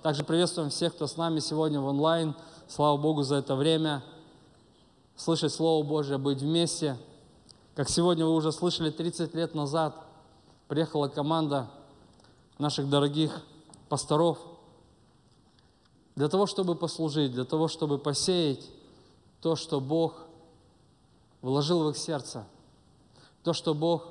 Также приветствуем всех, кто с нами сегодня в онлайн. Слава Богу за это время. Слышать Слово Божье, быть вместе. Как сегодня вы уже слышали, 30 лет назад приехала команда наших дорогих пасторов для того, чтобы послужить, для того, чтобы посеять то, что Бог вложил в их сердце, то, что Бог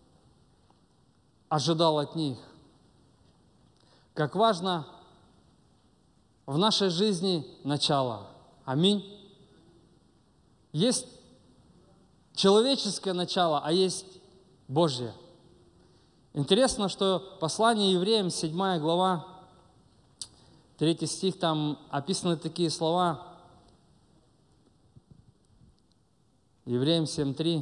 ожидал от них. Как важно в нашей жизни начало. Аминь. Есть человеческое начало, а есть Божье. Интересно, что послание Евреям, 7 глава, 3 стих, там описаны такие слова. Евреям 7:3.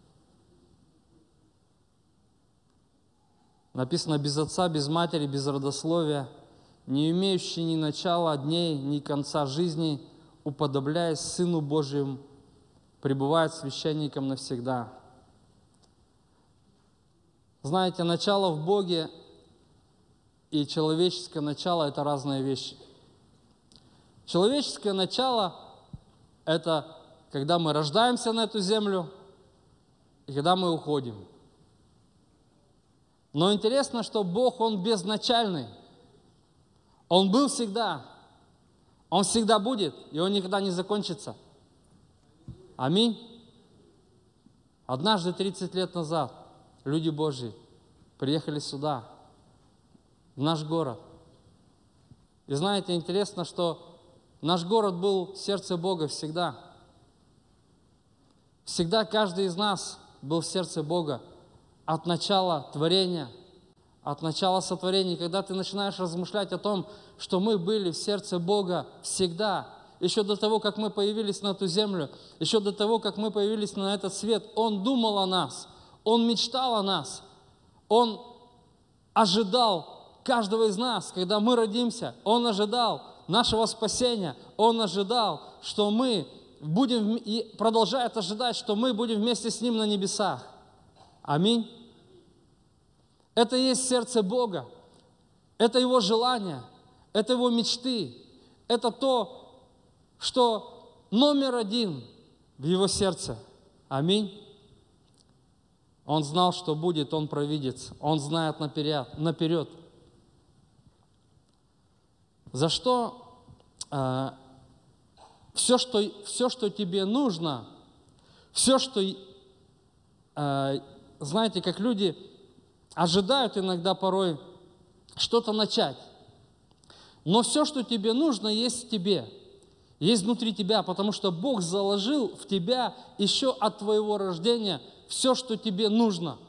Написано: «Без отца, без матери, без родословия, не имеющий ни начала дней, ни конца жизни, уподобляясь Сыну Божьему, пребывает священником навсегда». Знаете, начало в Боге и человеческое начало – это разные вещи. Человеческое начало – это когда мы рождаемся на эту землю и когда мы уходим. Но интересно, что Бог, Он безначальный. Он был всегда, Он всегда будет, и Он никогда не закончится. Аминь. Однажды, 30 лет назад, люди Божьи приехали сюда, в наш город. И знаете, интересно, что наш город был в сердце Бога всегда. Всегда каждый из нас был в сердце Бога от начала творения, от начала сотворения. Когда ты начинаешь размышлять о том, что мы были в сердце Бога всегда, еще до того, как мы появились на эту землю, еще до того, как мы появились на этот свет, Он думал о нас, Он мечтал о нас, Он ожидал каждого из нас, когда мы родимся, Он ожидал нашего спасения, Он ожидал, что мы будем, и продолжает ожидать, что мы будем вместе с Ним на небесах. Аминь. Это и есть сердце Бога, это Его желание, это Его мечты, это то, что номер один в Его сердце. Аминь. Он знал, что будет, Он провидец, Он знает наперед. За что все, что тебе нужно, все, что, знаете, как люди ожидают иногда порой что-то начать. Но все, что тебе нужно, есть в тебе, есть внутри тебя, потому что Бог заложил в тебя еще от твоего рождения все, что тебе нужно.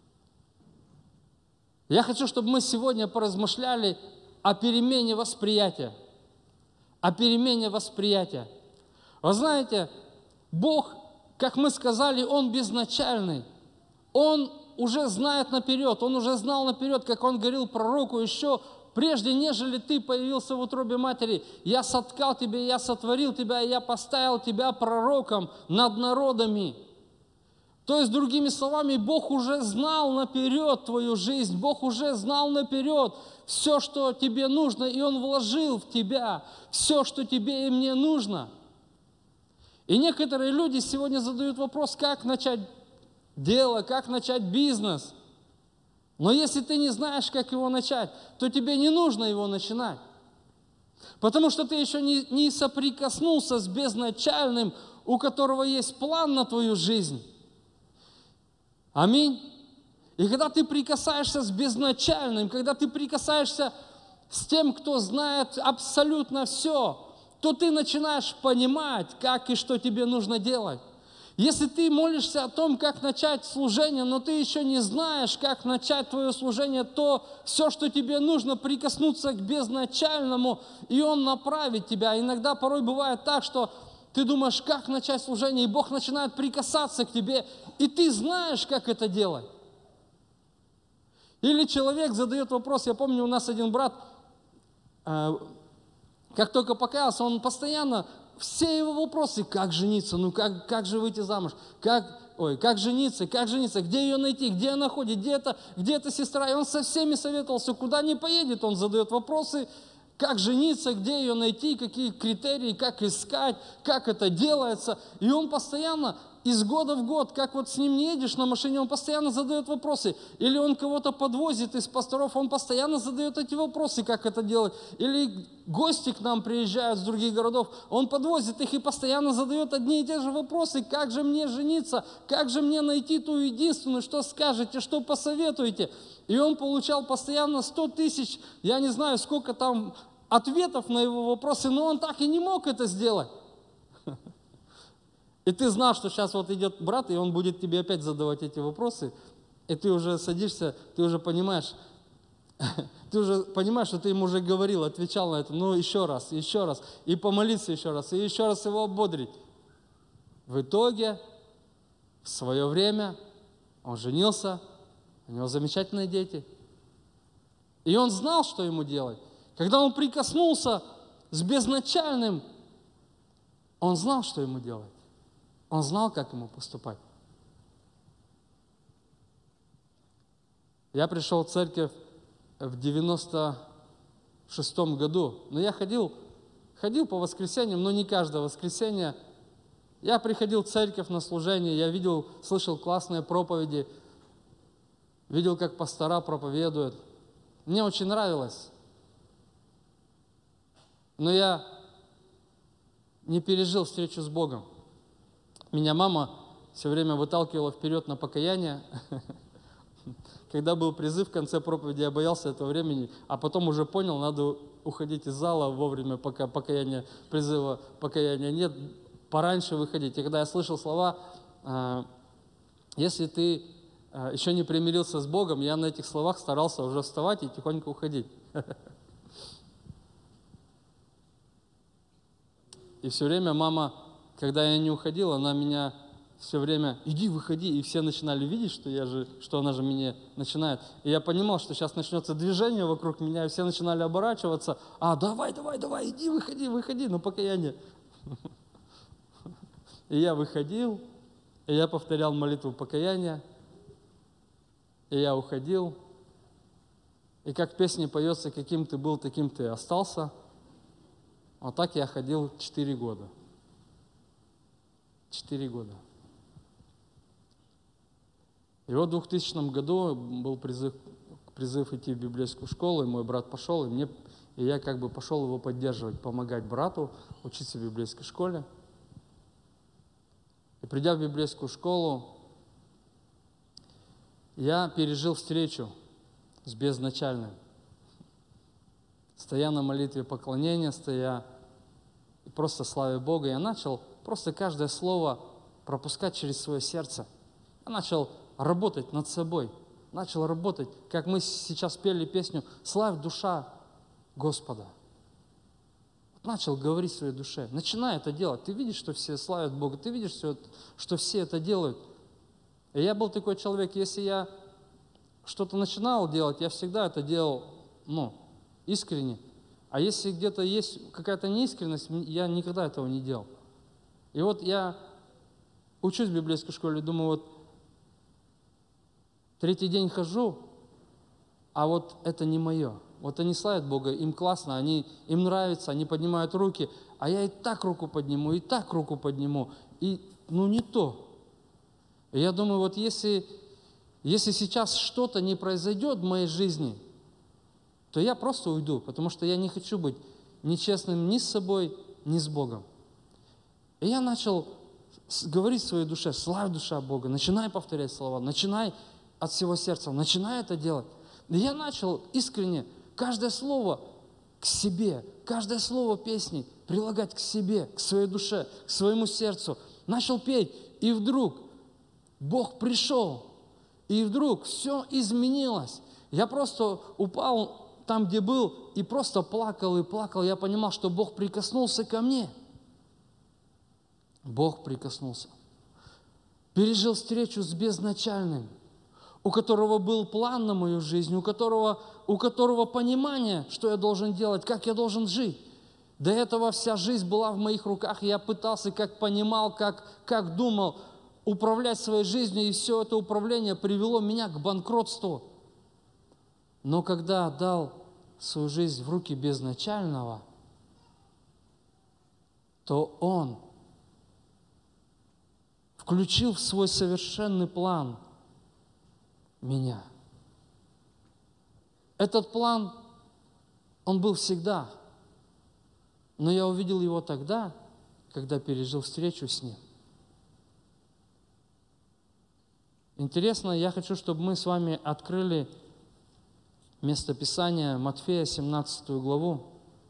Я хочу, чтобы мы сегодня поразмышляли о перемене восприятия. О перемене восприятия. Вы знаете, Бог, как мы сказали, Он безначальный. Он уже знает наперед, Он уже знал наперед, как Он говорил пророку еще прежде, нежели ты появился в утробе матери. Я соткал тебя, я сотворил тебя, я поставил тебя пророком над народами. То есть, другими словами, Бог уже знал наперед твою жизнь, Бог уже знал наперед все, что тебе нужно, и Он вложил в тебя все, что тебе и мне нужно. И некоторые люди сегодня задают вопрос, как начать дело, как начать бизнес. Но если ты не знаешь, как его начать, то тебе не нужно его начинать. Потому что ты еще не соприкоснулся с безначальным, у которого есть план на твою жизнь. Аминь. И когда ты прикасаешься с безначальным, когда ты прикасаешься с тем, кто знает абсолютно все, то ты начинаешь понимать, как и что тебе нужно делать. Если ты молишься о том, как начать служение, но ты еще не знаешь, как начать твое служение, то все, что тебе нужно, прикоснуться к безначальному, и Он направит тебя. Иногда порой бывает так, что ты думаешь, как начать служение, и Бог начинает прикасаться к тебе, и ты знаешь, как это делать. Или человек задает вопрос, я помню, у нас один брат, как только покаялся, он постоянно, все его вопросы, как жениться, как же выйти замуж, как жениться, где ее найти, где она ходит, где эта сестра. И он со всеми советовался, куда не поедет, он задает вопросы, как жениться, где ее найти, какие критерии, как искать, как это делается. И он постоянно из года в год, как вот с ним не едешь на машине, он постоянно задает вопросы. Или он кого-то подвозит из пасторов, он постоянно задает эти вопросы, как это делать. Или гости к нам приезжают с других городов, он подвозит их и постоянно задает одни и те же вопросы. Как же мне жениться? Как же мне найти ту единственную? Что скажете? Что посоветуете? И он получал постоянно 100 тысяч, я не знаю, сколько там ответов на его вопросы, но он так и не мог это сделать. И ты знал, что сейчас вот идет брат, и он будет тебе опять задавать эти вопросы, и ты уже садишься, ты уже понимаешь, что ты ему уже говорил, отвечал на это, ну еще раз, и помолиться еще раз его ободрить. В итоге, в свое время, он женился, у него замечательные дети. И он знал, что ему делать. Когда он прикоснулся с безначальным, он знал, что ему делать. Он знал, как ему поступать. Я пришел в церковь в 96-м году. Но я ходил по воскресеньям, но не каждое воскресенье. Я приходил в церковь на служение, я слышал классные проповеди, видел, как пастора проповедуют. Мне очень нравилось. Но я не пережил встречу с Богом. Меня мама все время выталкивала вперед на покаяние. Когда был призыв в конце проповеди, я боялся этого времени, а потом уже понял, надо уходить из зала вовремя, пока призыва покаяния нет, пораньше выходить. И когда я слышал слова, если ты еще не примирился с Богом, я на этих словах старался уже вставать и тихонько уходить. И все время мама, когда я не уходил, она меня все время, иди, выходи, и все начинали видеть, что она же меня начинает. И я понимал, что сейчас начнется движение вокруг меня, и все начинали оборачиваться. Давай, иди, выходи, на покаяние. И я выходил, и я повторял молитву покаяния, и я уходил. И как в песне поется, каким ты был, таким ты остался. Вот так я ходил 4 года. 4 года. И вот в 2000 году был призыв идти в библейскую школу, и мой брат пошел, и я как бы пошел его поддерживать, помогать брату учиться в библейской школе. И придя в библейскую школу, я пережил встречу с безначальным. Стоя на молитве поклонения, стоя и просто славя Бога, я начал просто каждое слово пропускать через свое сердце. Я начал работать над собой, начал работать, как мы сейчас пели песню «Славь душа Господа». Начал говорить своей душе, начинай это делать. Ты видишь, что все славят Бога, ты видишь, что все это делают. И я был такой человек, если я что-то начинал делать, я всегда это делал, искренне. А если где-то есть какая-то неискренность, я никогда этого не делал. И вот я учусь в библейской школе, думаю, вот 3-й день хожу, а вот это не мое. Вот они славят Бога, им классно, им нравится, они поднимают руки, а я и так руку подниму, и так руку подниму, и не то. И я думаю, вот если сейчас что-то не произойдет в моей жизни, то я просто уйду, потому что я не хочу быть нечестным ни с собой, ни с Богом. И я начал говорить своей душе, славь душа Бога, начинай повторять слова, начинай от всего сердца, начинай это делать. И я начал искренне каждое слово к себе, каждое слово песни прилагать к себе, к своей душе, к своему сердцу. Начал петь, и вдруг Бог пришел, и вдруг все изменилось. Я просто упал там, где был, и просто плакал и плакал. Я понимал, что Бог прикоснулся ко мне. Бог прикоснулся. Пережил встречу с безначальным, у которого был план на мою жизнь, у которого понимание, что я должен делать, как я должен жить. До этого вся жизнь была в моих руках, и я пытался, как понимал, как думал, управлять своей жизнью, и все это управление привело меня к банкротству. Но когда отдал свою жизнь в руки безначального, то Он включил в свой совершенный план меня. Этот план, он был всегда, но я увидел его тогда, когда пережил встречу с Ним. Интересно, я хочу, чтобы мы с вами открыли местописание Матфея, 17 главу.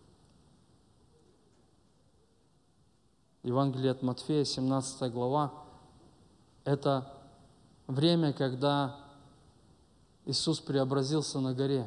Евангелие от Матфея, 17 глава. Это время, когда Иисус преобразился на горе.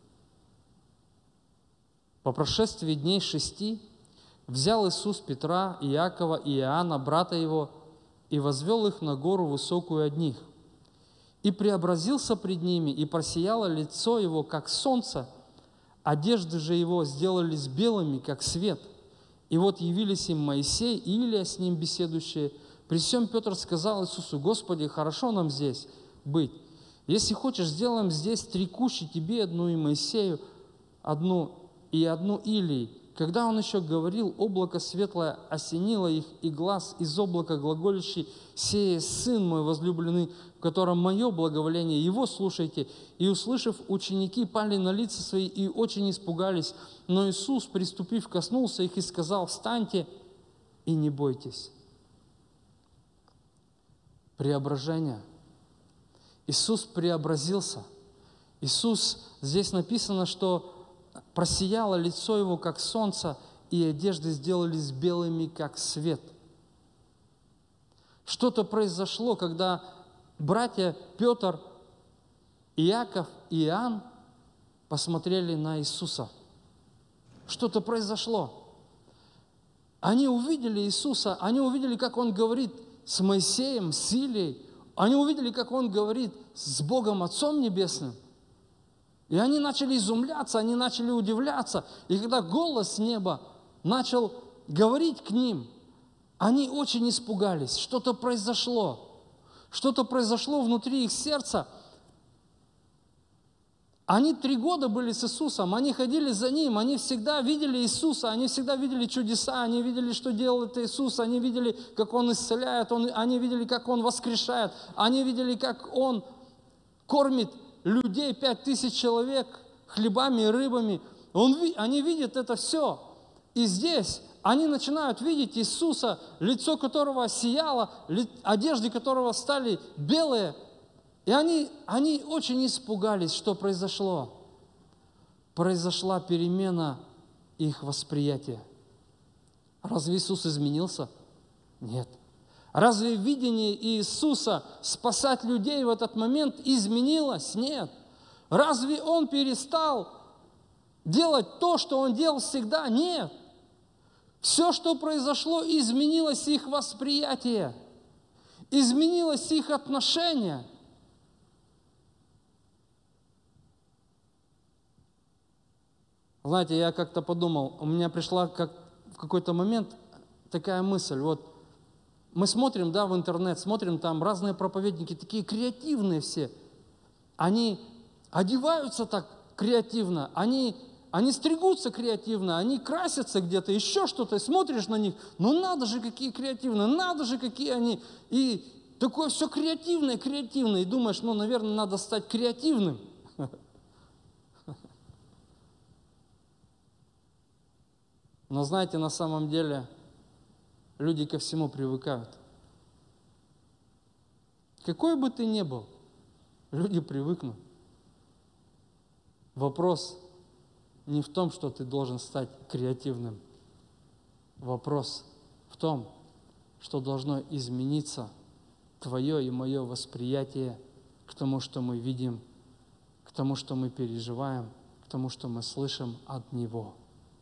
По прошествии дней 6 взял Иисус Петра, Иакова и Иоанна, брата его, и возвел их на гору высокую одних. И преобразился пред ними, и просияло лицо его, как солнце, одежды же его сделались белыми, как свет. И вот явились им Моисей и Илия, с ним беседующие. При всем Петр сказал Иисусу: «Господи, хорошо нам здесь быть. Если хочешь, сделаем здесь 3 кущи, тебе одну и Моисею, одну и одну Илии». Когда он еще говорил, облако светлое осенило их, и глас из облака глаголящий: «Сей Сын мой возлюбленный, в котором мое благоволение, его слушайте». И, услышав, ученики пали на лица свои и очень испугались. Но Иисус, приступив, коснулся их и сказал: «Встаньте и не бойтесь». Преображение. Иисус преобразился. Иисус, здесь написано, что просияло лицо его, как солнце, и одежды сделались белыми, как свет. Что-то произошло, когда братья Петр, Иаков и Иоанн посмотрели на Иисуса. Что-то произошло. Они увидели Иисуса, они увидели, как Он говорит с Моисеем, с Илией. Они увидели, как Он говорит с Богом Отцом Небесным. И они начали изумляться, они начали удивляться. И когда голос с неба начал говорить к ним, они очень испугались. Что-то произошло. Что-то произошло внутри их сердца. Они 3 года были с Иисусом, они ходили за Ним, они всегда видели Иисуса, они всегда видели чудеса, они видели, что делает Иисус, они видели, как Он исцеляет, они видели, как Он воскрешает, они видели, как Он кормит людей, 5000 человек, хлебами и рыбами. Они видят это все. И здесь они начинают видеть Иисуса, лицо которого сияло, одежды которого стали белые. И они очень испугались, что произошло. Произошла перемена их восприятия. Разве Иисус изменился? Нет. Разве видение Иисуса спасать людей в этот момент изменилось? Нет. Разве Он перестал делать то, что Он делал всегда? Нет. Все, что произошло, изменилось их восприятие, изменилось их отношение. Знаете, я как-то подумал, у меня пришла в какой-то момент такая мысль, вот мы смотрим, в интернет, смотрим там разные проповедники, такие креативные все. Они одеваются так креативно, они стригутся креативно, они красятся где-то, еще что-то, и смотришь на них, ну надо же, какие креативные, надо же, какие они. И такое все креативное, и думаешь, наверное, надо стать креативным. Но знаете, на самом деле люди ко всему привыкают. Какой бы ты ни был, люди привыкнут. Вопрос не в том, что ты должен стать креативным. Вопрос в том, что должно измениться твое и мое восприятие к тому, что мы видим, к тому, что мы переживаем, к тому, что мы слышим от Него.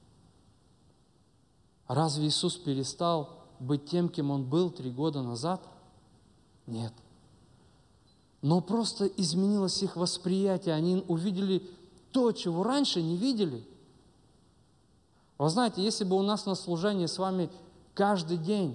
Разве Иисус перестал быть тем, кем Он был 3 года назад? Нет. Но просто изменилось их восприятие. Они увидели то, чего раньше не видели. Вы знаете, если бы у нас на служении с вами каждый день,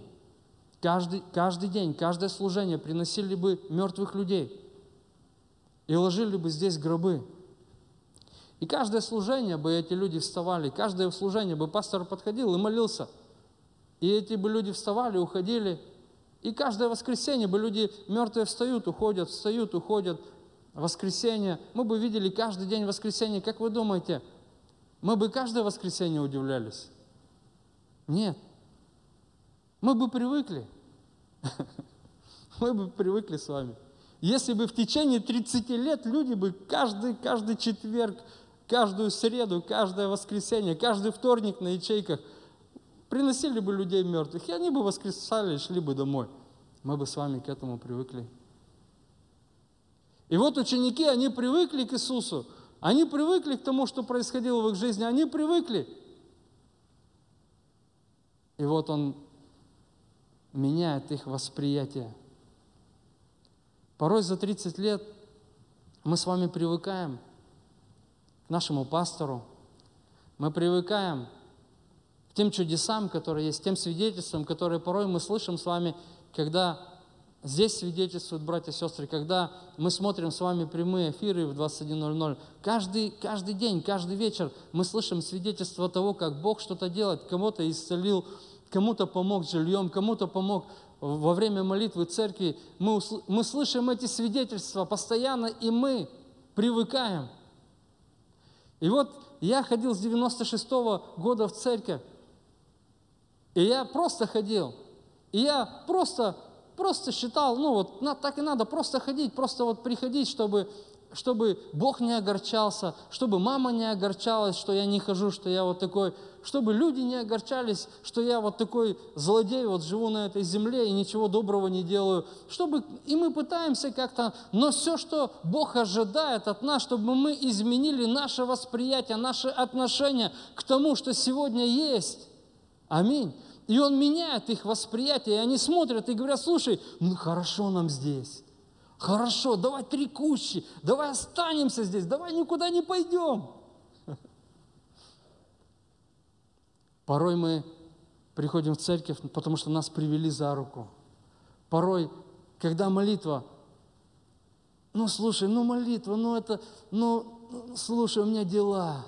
каждое служение приносили бы мертвых людей и ложили бы здесь гробы, И каждое служение бы эти люди вставали, каждое служение бы пастор подходил и молился. И эти бы люди вставали, уходили. И каждое воскресенье бы люди мертвые встают, уходят. Воскресенье. Мы бы видели каждый день воскресенье. Как вы думаете, мы бы каждое воскресенье удивлялись? Нет. Мы бы привыкли. Мы бы привыкли с вами. Если бы в течение 30 лет люди бы каждый четверг, каждую среду, каждое воскресенье, каждый вторник на ячейках приносили бы людей мертвых, и они бы воскресали и шли бы домой. Мы бы с вами к этому привыкли. И вот ученики, они привыкли к Иисусу, они привыкли к тому, что происходило в их жизни, они привыкли. И вот Он меняет их восприятие. Порой за 30 лет мы с вами привыкаем к нашему пастору, мы привыкаем к тем чудесам, которые есть, тем свидетельствам, которые порой мы слышим с вами, когда здесь свидетельствуют братья и сестры, когда мы смотрим с вами прямые эфиры в 21:00. Каждый день, каждый вечер мы слышим свидетельство того, как Бог что-то делает, кого-то исцелил, кому-то помог жильем, кому-то помог во время молитвы церкви. Мы слышим эти свидетельства постоянно, и мы привыкаем. И вот я ходил с 96-го года в церковь, и я просто ходил, и я просто считал, так и надо, просто ходить, просто вот приходить, чтобы Бог не огорчался, чтобы мама не огорчалась, что я не хожу, что я вот такой, чтобы люди не огорчались, что я вот такой злодей, вот живу на этой земле и ничего доброго не делаю. И мы пытаемся как-то, но все, что Бог ожидает от нас, чтобы мы изменили наше восприятие, наше отношение к тому, что сегодня есть. Аминь. И Он меняет их восприятие, и они смотрят и говорят: слушай, хорошо нам здесь. Хорошо, давай 3 кущи, давай останемся здесь, давай никуда не пойдем. Порой мы приходим в церковь, потому что нас привели за руку. Порой, когда молитва, молитва, слушай, у меня дела.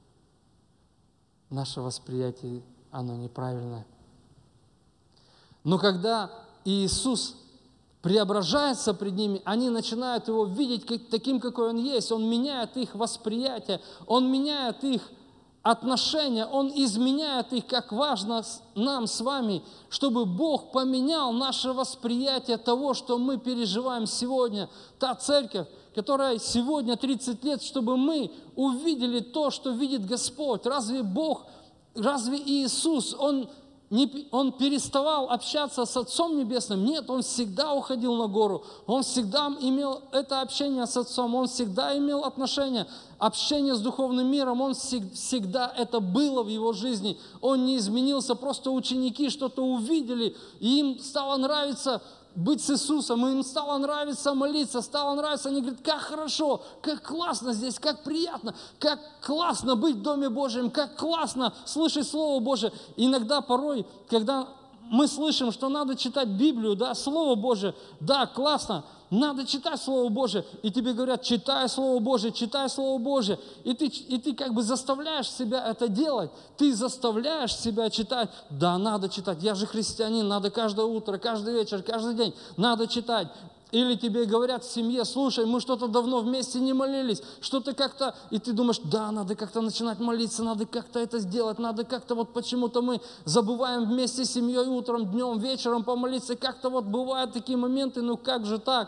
Наше восприятие, оно неправильное. Но когда Иисус преображается пред ними, они начинают Его видеть таким, какой Он есть. Он меняет их восприятие, Он меняет их отношения, Он изменяет их, как важно нам с вами, чтобы Бог поменял наше восприятие того, что мы переживаем сегодня. Та церковь, которая сегодня 30 лет, чтобы мы увидели то, что видит Господь. Разве Иисус, Он переставал общаться с Отцом Небесным? Нет, Он всегда уходил на гору. Он всегда имел это общение с Отцом. Он всегда имел общение с духовным миром. Он всегда это было в Его жизни. Он не изменился. Просто ученики что-то увидели, и им стало нравиться быть с Иисусом, им стало нравиться молиться, стало нравиться, они говорят: как хорошо, как классно здесь, как приятно, как классно быть в Доме Божьем, как классно слышать Слово Божие. Иногда, порой, когда мы слышим, что надо читать Библию, Слово Божие, классно, надо читать Слово Божие, и тебе говорят: читай Слово Божие, и ты как бы заставляешь себя это делать, ты заставляешь себя читать. Да, надо читать, я же христианин, надо каждое утро, каждый вечер, каждый день, надо читать. Или тебе говорят в семье: слушай, мы что-то давно вместе не молились, что-то как-то, и ты думаешь: да, надо как-то начинать молиться, надо как-то это сделать, надо как-то почему-то мы забываем вместе с семьей утром, днем, вечером помолиться, как-то бывают такие моменты, как же так?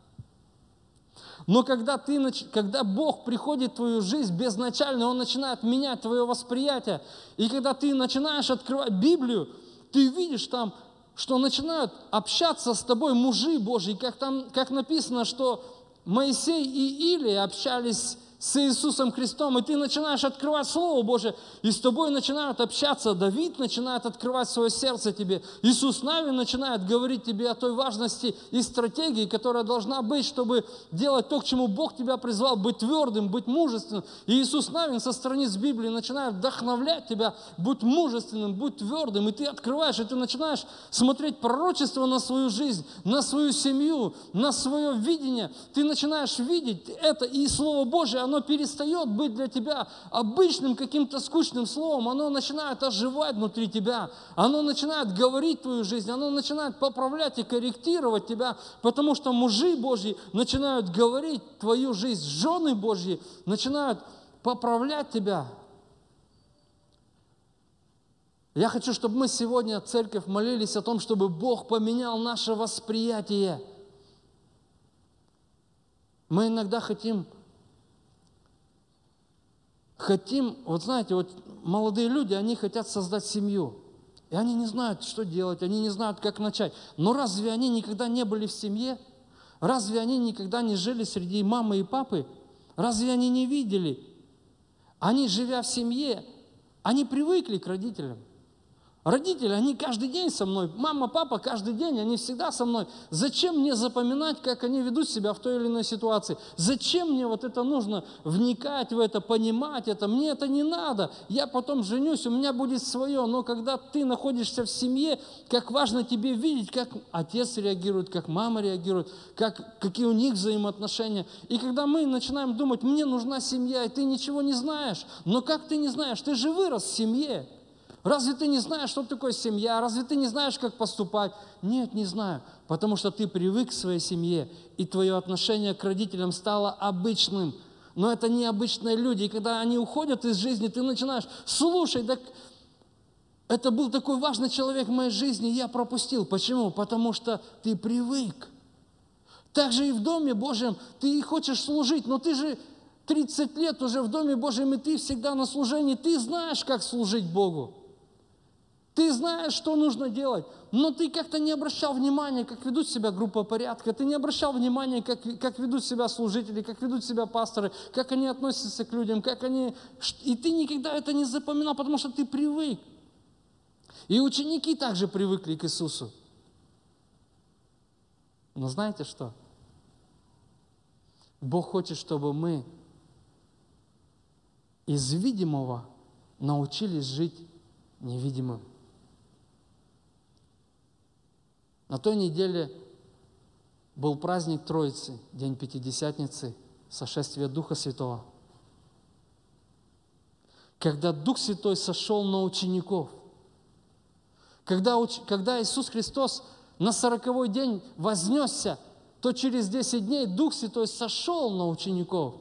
Но когда Бог приходит в твою жизнь безначально, Он начинает менять твое восприятие, и когда ты начинаешь открывать Библию, ты видишь там, что начинают общаться с тобой мужи Божьи, как написано, что Моисей и Илия общались с Иисусом Христом, и ты начинаешь открывать Слово Божие, и с тобой начинают общаться. Давид начинает открывать свое сердце тебе. Иисус Навин начинает говорить тебе о той важности и стратегии, которая должна быть, чтобы делать то, к чему Бог тебя призвал, быть твердым, быть мужественным. И Иисус Навин со страниц Библии начинает вдохновлять тебя: будь мужественным, будь твердым. И ты открываешь, и ты начинаешь смотреть пророчество на свою жизнь, на свою семью, на свое видение. Ты начинаешь видеть это, и Слово Божие, оно оно перестает быть для тебя обычным каким-то скучным словом, оно начинает оживать внутри тебя, оно начинает говорить твою жизнь, оно начинает поправлять и корректировать тебя, потому что мужи Божьи начинают говорить твою жизнь, жены Божьи начинают поправлять тебя. Я хочу, чтобы мы сегодня, церковь, молились о том, чтобы Бог поменял наше восприятие. Мы иногда хотим, вот знаете, вот молодые люди, они хотят создать семью. И они не знают, что делать, они не знают, как начать. Но разве они никогда не были в семье? Разве они никогда не жили среди мамы и папы? Разве они не видели? Они, живя в семье, они привыкли к родителям. Родители, они каждый день со мной. Мама, папа каждый день, они всегда со мной. Зачем мне запоминать, как они ведут себя в той или иной ситуации? Зачем мне вот это нужно вникать в это, понимать это? Мне это не надо. Я потом женюсь, у меня будет свое. Но когда ты находишься в семье, как важно тебе видеть, как отец реагирует, как мама реагирует, какие у них взаимоотношения. И когда мы начинаем думать, мне нужна семья, и ты ничего не знаешь. Но как ты не знаешь? Ты же вырос в семье. Разве ты не знаешь, что такое семья? Разве ты не знаешь, как поступать? Нет, не знаю. Потому что ты привык к своей семье, и твое отношение к родителям стало обычным. Но это необычные люди. И когда они уходят из жизни, ты начинаешь, слушай, так это был такой важный человек в моей жизни, я пропустил. Почему? Потому что ты привык. Так же и в Доме Божьем ты хочешь служить, но ты же 30 лет уже в Доме Божьем, и ты всегда на служении. Ты знаешь, как служить Богу. Ты знаешь, что нужно делать, но ты как-то не обращал внимания, как ведут себя группа порядка, ты не обращал внимания, как ведут себя служители, как ведут себя пасторы, как они относятся к людям, И ты никогда это не запоминал, потому что ты привык. И ученики также привыкли к Иисусу. Но знаете что? Бог хочет, чтобы мы из видимого научились жить невидимым. На той неделе был праздник Троицы, День Пятидесятницы, сошествие Духа Святого. Когда Дух Святой сошел на учеников, когда Иисус Христос на 40-й день вознесся, то через 10 дней Дух Святой сошел на учеников.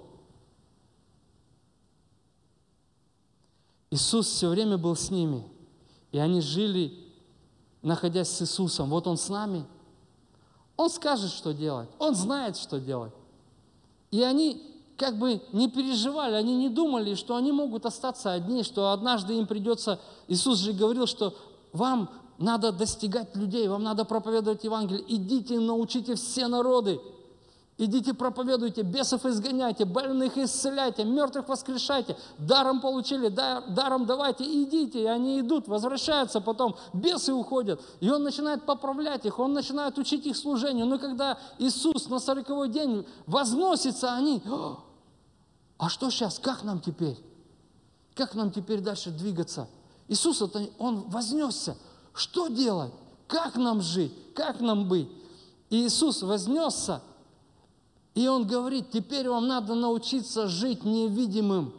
Иисус все время был с ними, и они жили, находясь с Иисусом. Вот Он с нами. Он скажет, что делать. Он знает, что делать. И они как бы не переживали, они не думали, что они могут остаться одни, что однажды им придется... Иисус же говорил, что вам надо достигать людей, вам надо проповедовать Евангелие. Идите и научите все народы. Идите, проповедуйте, бесов изгоняйте, больных исцеляйте, мертвых воскрешайте, даром получили, даром давайте, идите. И они идут, возвращаются потом, бесы уходят. И Он начинает поправлять их, Он начинает учить их служению. Но когда Иисус на 40-й день возносится, они, а что сейчас, как нам теперь? Как нам теперь дальше двигаться? Иисус, Он вознесся. Что делать? Как нам жить? Как нам быть? И Иисус вознесся, и Он говорит, теперь вам надо научиться жить невидимым.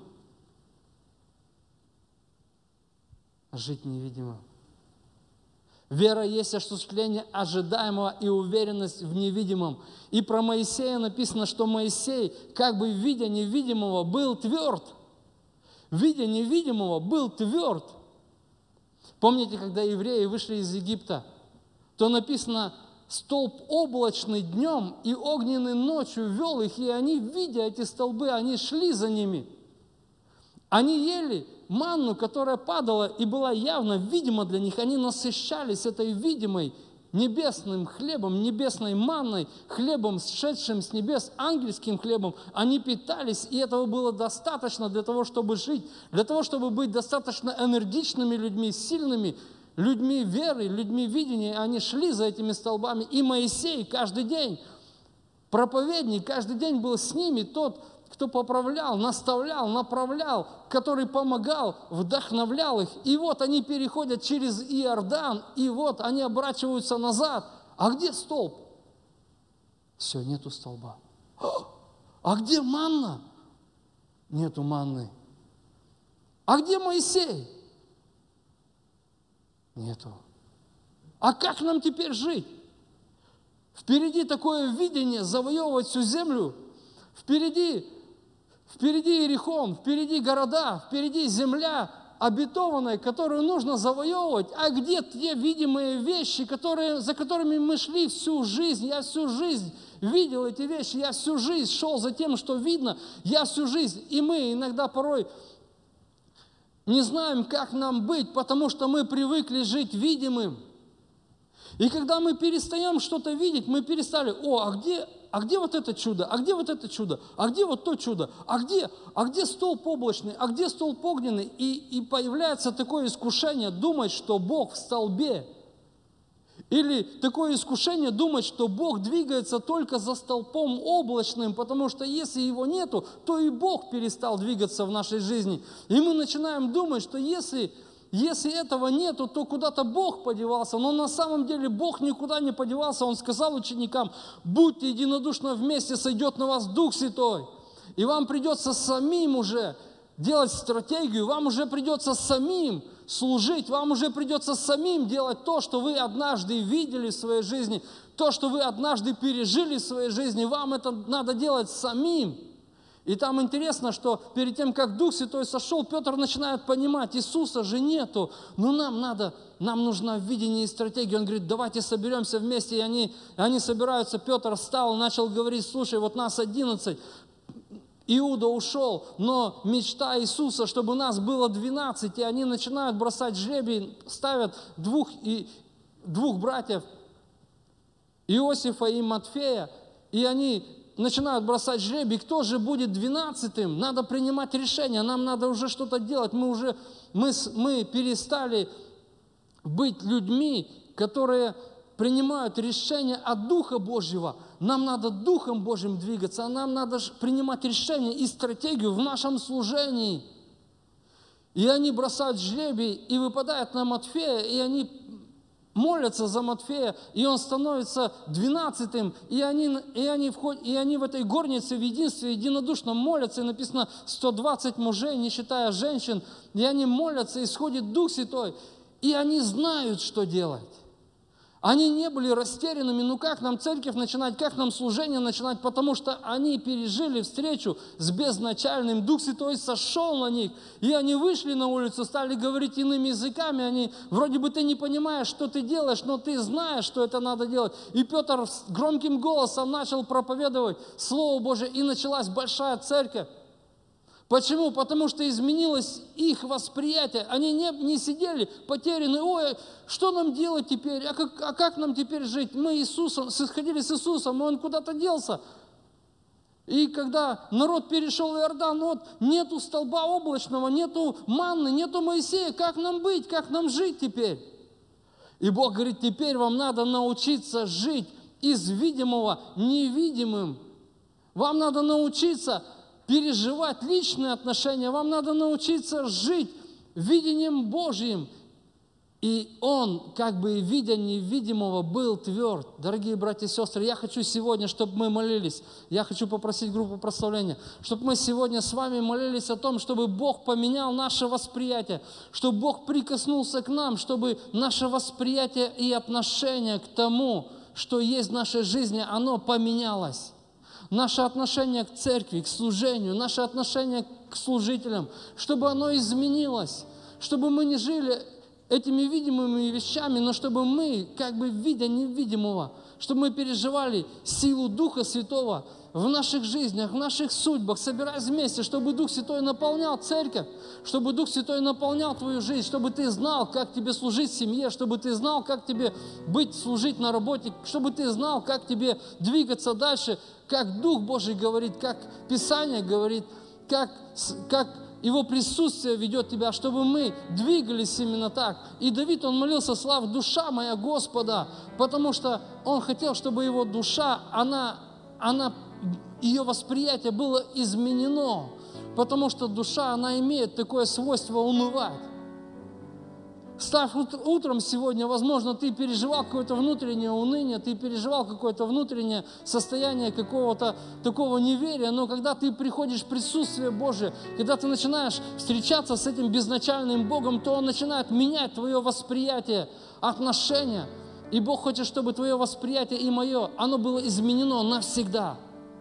Жить невидимым. Вера есть осуществление ожидаемого и уверенность в невидимом. И про Моисея написано, что Моисей, как бы видя невидимого, был тверд. Видя невидимого, был тверд. Помните, когда евреи вышли из Египта, то написано, столб облачный днем и огненный ночью вел их, и они, видя эти столбы, они шли за ними. Они ели манну, которая падала и была явно видима для них. Они насыщались этой видимой небесным хлебом, небесной манной, хлебом, сшедшим с небес, ангельским хлебом. Они питались, и этого было достаточно для того, чтобы жить, для того, чтобы быть достаточно энергичными людьми, сильными людьми веры, людьми видения. Они шли за этими столбами. И Моисей каждый день, проповедник, каждый день был с ними, тот, кто поправлял, наставлял, направлял, который помогал, вдохновлял их. И вот они переходят через Иордан, и вот они оборачиваются назад. А где столб? Все, нету столба. А где манна? нету манны. А где Моисей? Нету. А как нам теперь жить? Впереди такое видение завоевывать всю землю. Впереди Иерихон, впереди города, впереди земля обетованная, которую нужно завоевывать. А где те видимые вещи, за которыми мы шли всю жизнь? Я всю жизнь видел эти вещи, я всю жизнь шел за тем, что видно, я всю жизнь. И мы иногда порой не знаем, как нам быть, потому что мы привыкли жить видимым. И когда мы перестаем что-то видеть, мы перестали, а где вот это чудо, а где вот это чудо, а где вот то чудо, а где столб облачный, а где столб огненный? И появляется такое искушение думать, что Бог в столбе. Или такое искушение думать, что Бог двигается только за столпом облачным, потому что если его нету, то и Бог перестал двигаться в нашей жизни. И мы начинаем думать, что если этого нету, то куда-то Бог подевался. Но на самом деле Бог никуда не подевался. Он сказал ученикам: будьте единодушно вместе, сойдет на вас Дух Святой. И вам придется самим уже делать стратегию, вам уже придется самим служить, вам уже придется самим делать то, что вы однажды видели в своей жизни, то, что вы однажды пережили в своей жизни, вам это надо делать самим. И там интересно, что перед тем, как Дух Святой сошел, Петр начинает понимать, Иисуса же нету, но нам нужно видение и стратегия. Он говорит: давайте соберемся вместе, и они собираются. Петр встал, начал говорить: слушай, вот нас 11, Иуда ушел, но мечта Иисуса, чтобы нас было 12, и они начинают бросать жребий, ставят двух братьев, Иосифа и Матфея, и они начинают бросать жребий, кто же будет 12-м. Надо принимать решение, нам надо уже что-то делать. Мы перестали быть людьми, которые принимают решения от Духа Божьего. Нам надо Духом Божьим двигаться, а нам надо принимать решения и стратегию в нашем служении. И они бросают жребий, и выпадает на Матфея, и они молятся за Матфея, и он становится 12-м, и они в этой горнице в единстве единодушно молятся, и написано 120 мужей, не считая женщин, и они молятся, и сходит Дух Святой, и они знают, что делать. Они не были растерянными, ну как нам церковь начинать, как нам служение начинать, потому что они пережили встречу с безначальным, Дух Святой сошел на них, и они вышли на улицу, стали говорить иными языками, вроде бы ты не понимаешь, что ты делаешь, но ты знаешь, что это надо делать. И Петр громким голосом начал проповедовать Слово Божие, и началась большая церковь. Почему? Потому что изменилось их восприятие. Они не сидели потеряны. Ой, что нам делать теперь? А как нам теперь жить? Мы сходили с Иисусом, и Он куда-то делся. И когда народ перешел Иордан, вот нету столба облачного, нету манны, нету Моисея. Как нам быть? Как нам жить теперь? И Бог говорит: теперь вам надо научиться жить из видимого невидимым. Вам надо научиться переживать личные отношения, вам надо научиться жить видением Божьим. И он, как бы видя невидимого, был тверд. Дорогие братья и сестры, я хочу сегодня, чтобы мы молились, я хочу попросить группу прославления, чтобы мы сегодня с вами молились о том, чтобы Бог поменял наше восприятие, чтобы Бог прикоснулся к нам, чтобы наше восприятие и отношение к тому, что есть в нашей жизни, оно поменялось. Наше отношение к церкви, к служению, наше отношение к служителям, чтобы оно изменилось, чтобы мы не жили этими видимыми вещами, но чтобы мы, как бы видя невидимого, чтобы мы переживали силу Духа Святого в наших жизнях, в наших судьбах, собираясь вместе, чтобы Дух Святой наполнял церковь, чтобы Дух Святой наполнял твою жизнь, чтобы ты знал, как тебе служить в семье, чтобы ты знал, как тебе служить на работе, чтобы ты знал, как тебе двигаться дальше, как Дух Божий говорит, как Писание говорит, как Его присутствие ведет тебя, чтобы мы двигались именно так. И Давид, он молился: славь душа моя Господа, потому что он хотел, чтобы его душа, ее восприятие было изменено, потому что душа, она имеет такое свойство унывать. Ставь утром сегодня, возможно, ты переживал какое-то внутреннее уныние, ты переживал какое-то внутреннее состояние какого-то такого неверия, но когда ты приходишь в присутствие Божие, когда ты начинаешь встречаться с этим безначальным Богом, то Он начинает менять твое восприятие, отношения. И Бог хочет, чтобы твое восприятие и мое, оно было изменено навсегда.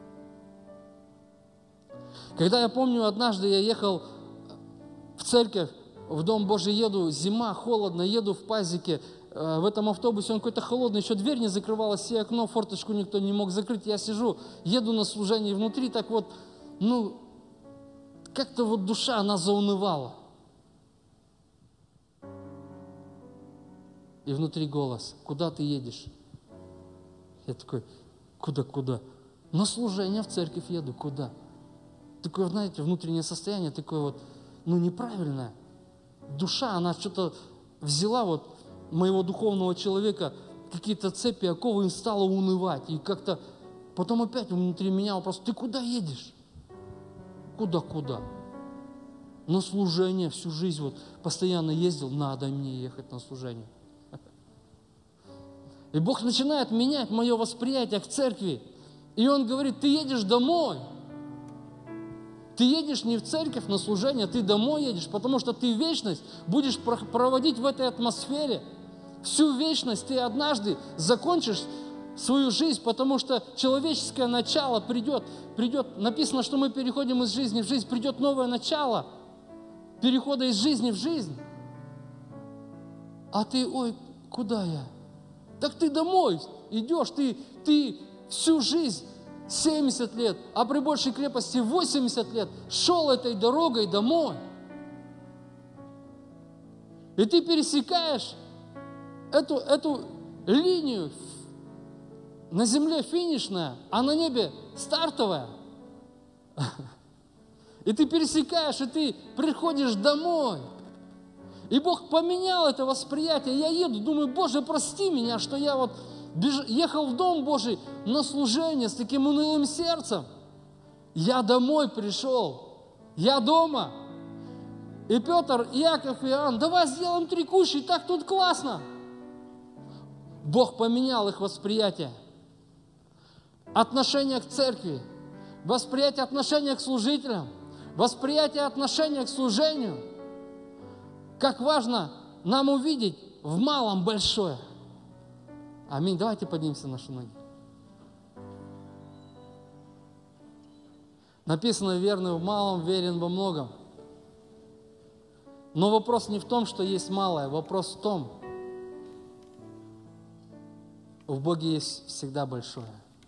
Когда я помню, однажды я ехал в церковь, в Дом Божий еду, зима, холодно, еду в пазике, в этом автобусе он какой-то холодный, еще дверь не закрывалась, и окно, форточку никто не мог закрыть. Я сижу, еду на служение, внутри так вот, как-то вот душа, она заунывала. И внутри голос: куда ты едешь? Я такой: куда? На служение в церковь еду, куда? Такое, знаете, внутреннее состояние такое вот, неправильное. Душа, она что-то взяла вот моего духовного человека, какие-то цепи, оковы, и стала унывать. И как-то потом опять внутри меня вопрос: ты куда едешь? Куда? На служение всю жизнь вот постоянно ездил, надо мне ехать на служение. И Бог начинает менять мое восприятие к церкви. И Он говорит: ты едешь домой. Ты едешь не в церковь на служение, ты домой едешь, потому что ты вечность будешь проводить в этой атмосфере. Всю вечность ты однажды закончишь свою жизнь, потому что человеческое начало придет. Написано, что мы переходим из жизни в жизнь, придет новое начало перехода из жизни в жизнь. А ты: ой, куда я? Так ты домой идешь, ты всю жизнь, 70 лет, а при большей крепости 80 лет шел этой дорогой домой. И ты пересекаешь эту линию, на земле финишная, а на небе стартовая. И ты пересекаешь, и ты приходишь домой. И Бог поменял это восприятие. Я еду, думаю: Боже, прости меня, что я вот ехал в Дом Божий на служение с таким унылым сердцем. Я домой пришел. Я дома. И Петр, и Иаков, и Иоанн: давай сделаем 3 кущи, так тут классно. Бог поменял их восприятие. Отношение к церкви, восприятие отношения к служителям, восприятие отношения к служению. Как важно нам увидеть в малом большое. Аминь. Давайте поднимемся на наши ноги. Написано: верный в малом, верен во многом. Но вопрос не в том, что есть малое, вопрос в том, в Боге есть всегда большое.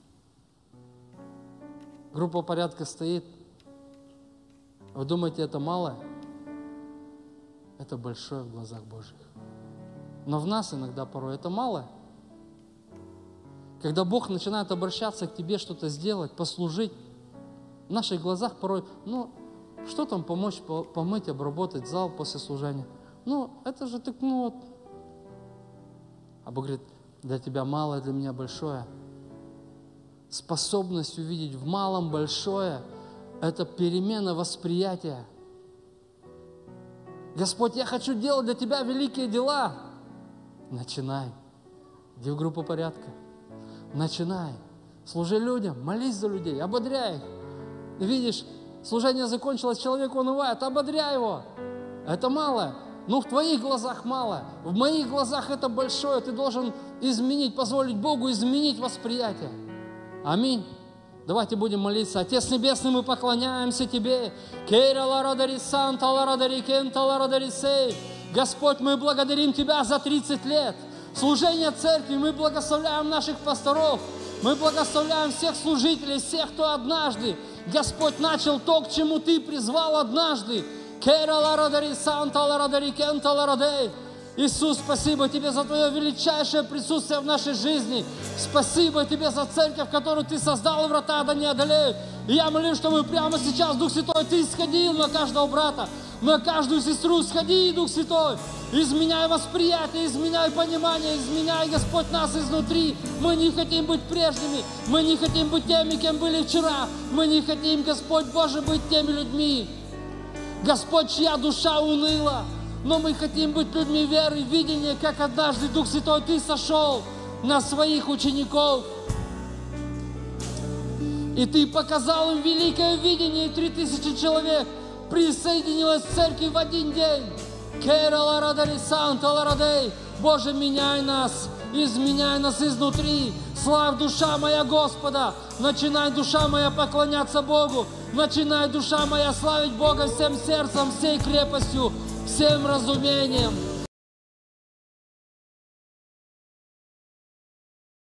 Группа порядка стоит. Вы думаете, это малое? Это большое в глазах Божьих. Но в нас иногда порой это малое. Когда Бог начинает обращаться к тебе, что-то сделать, послужить, в наших глазах порой, что там помочь, помыть, обработать зал после служения? Это же так, А Бог говорит: для тебя малое, для меня большое. Способность увидеть в малом большое – это перемена восприятия. Господь, я хочу делать для Тебя великие дела. Начинай. Иди в группу порядка. Начинай. Служи людям, молись за людей, ободряй их. Видишь, служение закончилось, человек унывает, ободряй его. Это малое. В твоих глазах малое. В моих глазах это большое. Ты должен изменить, позволить Богу изменить восприятие. Аминь. Давайте будем молиться. Отец Небесный, мы поклоняемся Тебе. Господь, мы благодарим Тебя за 30 лет служения церкви. Мы благословляем наших пасторов. Мы благословляем всех служителей, всех, кто однажды, Господь, начал то, к чему Ты призвал однажды. Иисус, спасибо Тебе за Твое величайшее присутствие в нашей жизни. Спасибо Тебе за церковь, которую Ты создал, и врата да не одолеют. И я молюсь, чтобы прямо сейчас, Дух Святой, Ты исходил на каждого брата, на каждую сестру. Сходи, Дух Святой, изменяй восприятие, изменяй понимание, изменяй, Господь, нас изнутри. Мы не хотим быть прежними, мы не хотим быть теми, кем были вчера. Мы не хотим, Господь Боже, быть теми людьми, Господь, чья душа уныла, Но мы хотим быть людьми веры, видения, как однажды, Дух Святой, Ты сошел на своих учеников. И Ты показал им великое видение, и 3000 человек присоединилось к церкви в один день. Боже, меняй нас, изменяй нас изнутри. Славь, душа моя, Господа. Начинай, душа моя, поклоняться Богу. Начинай, душа моя, славить Бога всем сердцем, всей крепостью, всем разумением.